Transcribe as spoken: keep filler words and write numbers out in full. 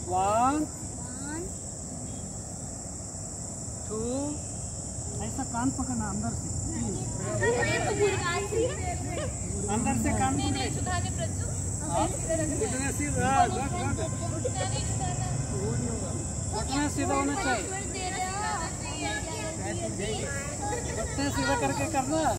One two, ऐसा कान पकड़ना अंदर से, अंदर से कान पकड़ना सीधा, घुटना सीधा होना चाहिए, घुटना सीधा करके करना।